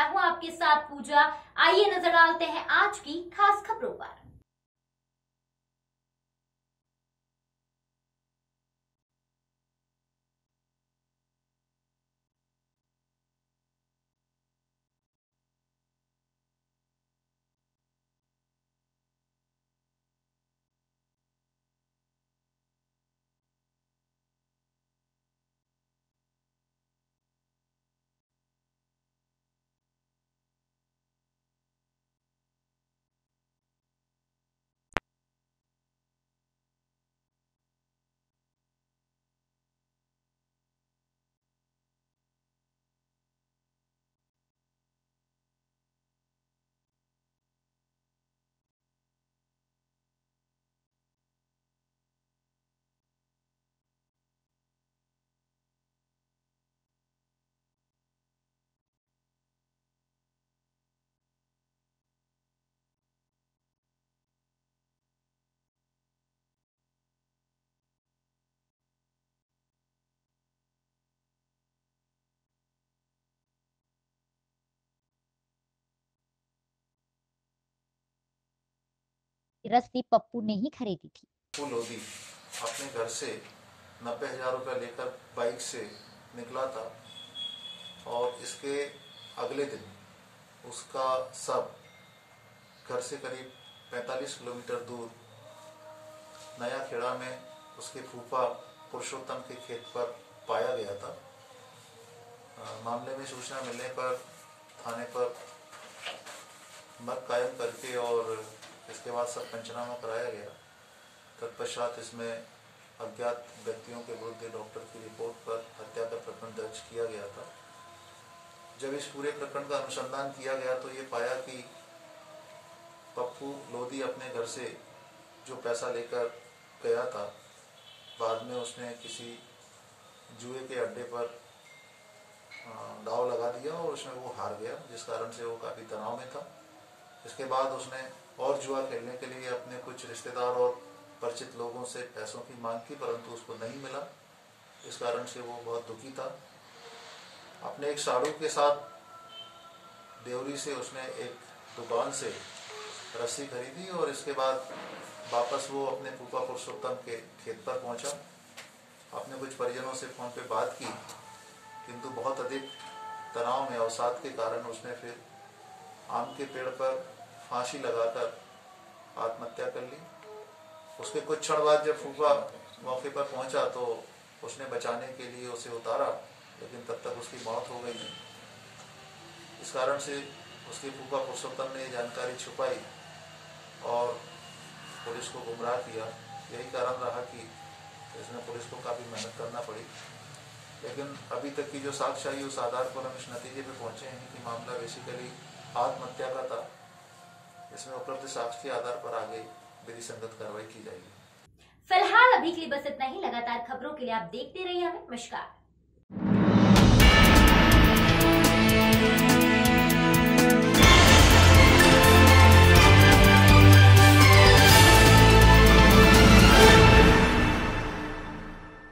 मैं हूं आपके साथ पूजा। आइए नजर डालते हैं आज की खास खबरों पर। रस्सी पप्पू ने ही खरीदी थी। पप्पू लोधी अपने घर से 90,000 रुपया लेकर बाइक से निकला था और इसके अगले दिन उसका शव घर से करीब 45 किलोमीटर दूर नया खेड़ा में उसके फूफा पुरुषोत्तम के खेत पर पाया गया था। मामले में सूचना मिलने पर थाने पर मत कायम करके और इसके बाद सब पंचनामा कराया गया। तत्पश्चात इसमें अज्ञात व्यक्तियों के विरुद्ध डॉक्टर की रिपोर्ट पर हत्या का प्रकरण दर्ज किया गया था। जब इस पूरे प्रकरण का अनुसंधान किया गया तो ये पाया कि पप्पू लोधी अपने घर से जो पैसा लेकर गया था, बाद में उसने किसी जुए के अड्डे पर दाव लगा दिया और उसमें वो हार गया, जिस कारण से वो काफ़ी तनाव में था। इसके बाद उसने और जुआ खेलने के लिए अपने कुछ रिश्तेदार और परिचित लोगों से पैसों की मांग की, परंतु उसको नहीं मिला। इस कारण से वो बहुत दुखी था। अपने एक साड़ू के साथ देवरी से उसने एक दुकान से रस्सी खरीदी और इसके बाद वापस वो अपने फूफा पुरुषोत्तम के खेत पर पहुंचा। अपने कुछ परिजनों से फ़ोन पे बात की, किंतु बहुत अधिक तनाव में अवसाद के कारण उसने फिर आम के पेड़ पर फांसी लगाकर आत्महत्या कर ली। उसके कुछ क्षण बाद जब फूफा मौके पर पहुंचा तो उसने बचाने के लिए उसे उतारा, लेकिन तब तक उसकी मौत हो गई। इस कारण से उसके फूफा पुरुषोत्तम ने जानकारी छुपाई और पुलिस को गुमराह किया। यही कारण रहा कि इसमें पुलिस को काफ़ी मेहनत करना पड़ी, लेकिन अभी तक की जो साक्ष्य आई उस आधार पर हम इस नतीजे पे पहुंचे हैं कि मामला बेसिकली आत्महत्या का था। इसमें उपलब्ध साक्ष्य के आधार पर आगे विधि संगत कार्रवाई की जाएगी। फिलहाल अभी के लिए बस इतना ही। लगातार खबरों के लिए आप देखते रहिए हमें। नमस्कार।